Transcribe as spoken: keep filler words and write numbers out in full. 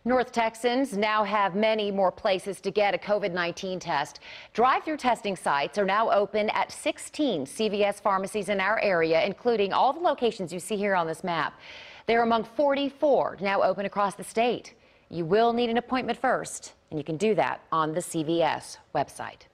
North Texans now have many more places to get a COVID nineteen test. Drive-through testing sites are now open at sixteen C V S pharmacies in our area, including all the locations you see here on this map. They're among forty-four now open across the state. You will need an appointment first, and you can do that on the C V S website.